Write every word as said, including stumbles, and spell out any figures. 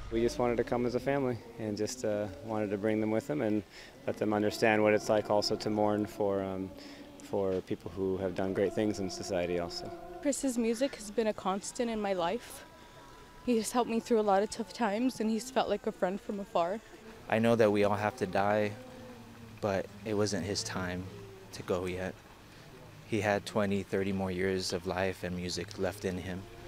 We just wanted to come as a family and just uh, wanted to bring them with them and let them understand what it's like also to mourn for, um, for people who have done great things in society also. Chris's music has been a constant in my life. He's helped me through a lot of tough times, and he's felt like a friend from afar. I know that we all have to die, but it wasn't his time to go yet. He had twenty, thirty more years of life and music left in him.